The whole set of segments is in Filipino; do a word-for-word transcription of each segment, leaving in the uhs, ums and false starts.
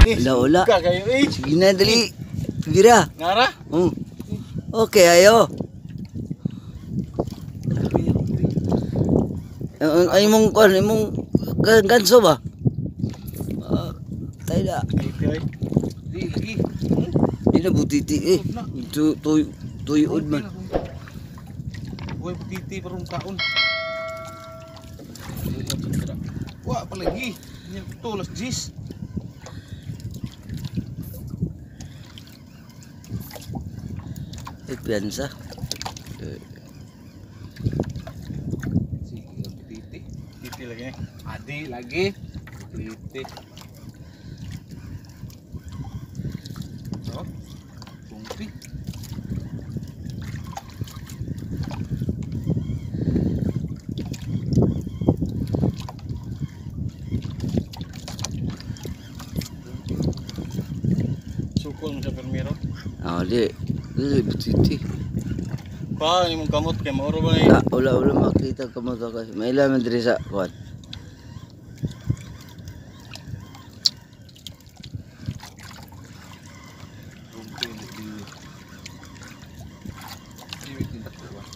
Wala, wala. Ka kayo eh. Sige na, dali. Gira. Ngara? Hmm. Okay, ayo. Ay, ay mong kuan, imong ganso ba? Ah, tayo da. Okay. Di lagi. Di na butiti eh. Tu tuy tuyod man. Buhay putiti parang kaon. Wah, apalagi. Ini tulas jis. Eh, piansa. Titi, titi lagi. Adi lagi. Titi. Oh, bungpi. Sukul mo sa permero. Ah, di. Di butiti. Pa, ini mong kamot kay mauro ba Wala, na wala, wala makita ka mo kasi. May ilaman diri sa kuan. bungpi di di. Di tindak ko ba?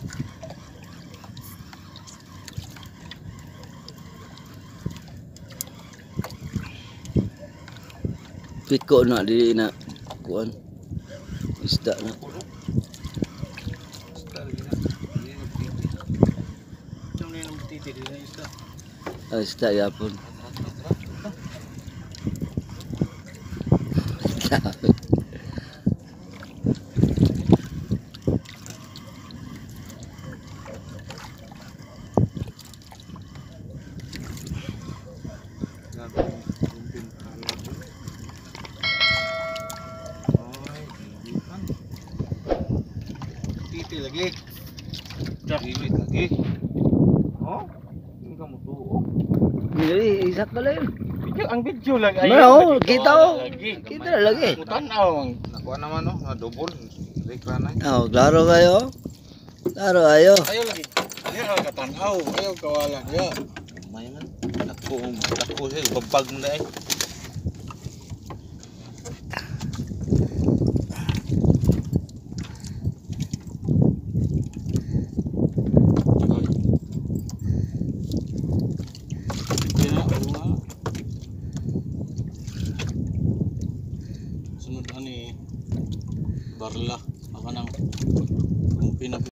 Piko na di na kuan. Isda na. Ah, isda yapon. Titi lagi. Titi lagi. Oh, ini kamu tuh. Dili isa ka lang. Video ang video lang Ano, kita oh. Lagi. Kita na lagi. Mutanaw. Nakuha naman no, na double. Reklanay. Oh, klaro kayo. Klaro ayo. Ayaw lagi. Ayaw katanaw. Ayaw kawalan. Ya. May man. Ako, ako sa babag mo dai. Sunod ani barla. Ako nang kung pinag